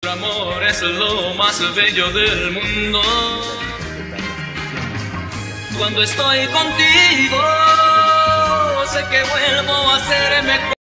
Tu amor es lo más bello del mundo. Cuando estoy contigo, sé que vuelvo a ser mejor.